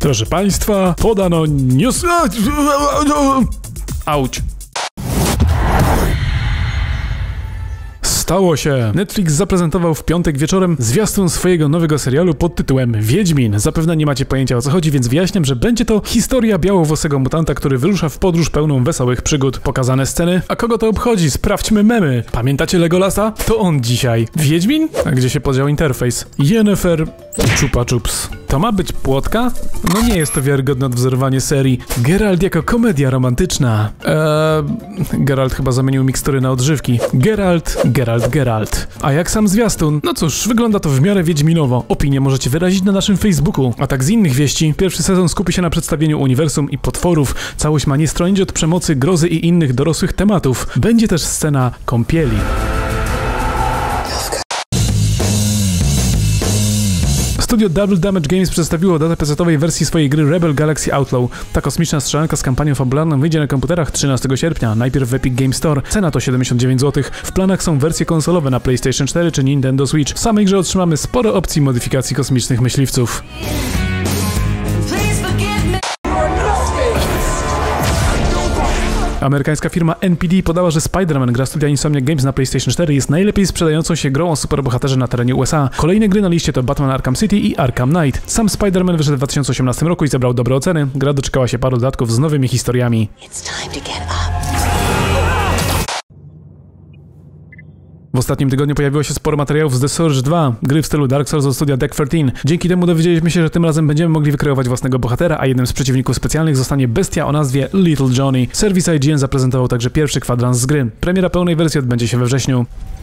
Proszę Państwa, podano news... Auć. Stało się. Netflix zaprezentował w piątek wieczorem zwiastun swojego nowego serialu pod tytułem Wiedźmin. Zapewne nie macie pojęcia, o co chodzi, więc wyjaśniam, że będzie to historia białowłosego mutanta, który wyrusza w podróż pełną wesołych przygód. Pokazane sceny? A kogo to obchodzi? Sprawdźmy memy. Pamiętacie Legolasa? To on dzisiaj. Wiedźmin? A gdzie się podział interfejs? Yennefer Chupa Chups. To ma być płotka? No nie jest to wiarygodne odwzorowanie serii. Geralt jako komedia romantyczna. Geralt chyba zamienił mikstury na odżywki. Geralt. A jak sam zwiastun? No cóż, wygląda to w miarę wiedźminowo. Opinię możecie wyrazić na naszym Facebooku. A tak z innych wieści, pierwszy sezon skupi się na przedstawieniu uniwersum i potworów. Całość ma nie stronić od przemocy, grozy i innych dorosłych tematów. Będzie też scena kąpieli. Studio Double Damage Games przedstawiło datę PC-owej wersji swojej gry Rebel Galaxy Outlaw. Ta kosmiczna strzelanka z kampanią fabularną wyjdzie na komputerach 13 sierpnia, najpierw w Epic Game Store. Cena to 79 zł. W planach są wersje konsolowe na PlayStation 4 czy Nintendo Switch. W samej grze otrzymamy sporo opcji modyfikacji kosmicznych myśliwców. Amerykańska firma NPD podała, że Spider-Man, gra studia Insomniac Games na PlayStation 4, jest najlepiej sprzedającą się grą o superbohaterze na terenie USA. Kolejne gry na liście to Batman Arkham City i Arkham Knight. Sam Spider-Man wyszedł w 2018 roku i zebrał dobre oceny. Gra doczekała się paru dodatków z nowymi historiami. W ostatnim tygodniu pojawiło się sporo materiałów z The Surge 2, gry w stylu Dark Souls od studia Deck 13. Dzięki temu dowiedzieliśmy się, że tym razem będziemy mogli wykreować własnego bohatera, a jednym z przeciwników specjalnych zostanie bestia o nazwie Little Johnny. Serwis IGN zaprezentował także pierwszy kwadrans z gry. Premiera pełnej wersji odbędzie się we wrześniu.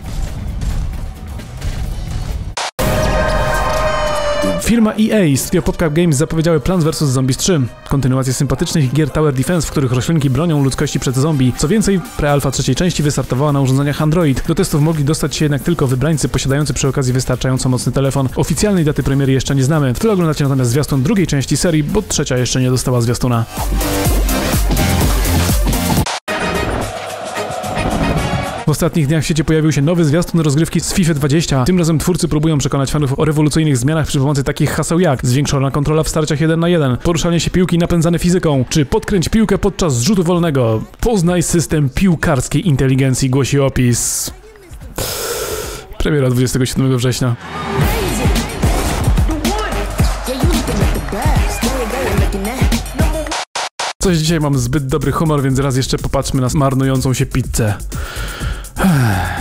Firma EA i studio PopCap Games zapowiedziały Plants vs. Zombies 3, kontynuację sympatycznych gier Tower Defense, w których roślinki bronią ludzkości przed zombie. Co więcej, prealfa trzeciej części wystartowała na urządzeniach Android. Do testów mogli dostać się jednak tylko wybrańcy posiadający przy okazji wystarczająco mocny telefon. Oficjalnej daty premiery jeszcze nie znamy. W tle oglądacie natomiast zwiastun drugiej części serii, bo trzecia jeszcze nie dostała zwiastuna. W ostatnich dniach w sieci pojawił się nowy zwiastun rozgrywki z FIFA 20. Tym razem twórcy próbują przekonać fanów o rewolucyjnych zmianach przy pomocy takich haseł jak zwiększona kontrola w starciach 1 na 1, poruszanie się piłki napędzane fizyką, czy podkręć piłkę podczas zrzutu wolnego. Poznaj system piłkarskiej inteligencji, głosi opis. Premiera 27 września. Coś dzisiaj mam zbyt dobry humor, więc raz jeszcze popatrzmy na marnującą się pizzę.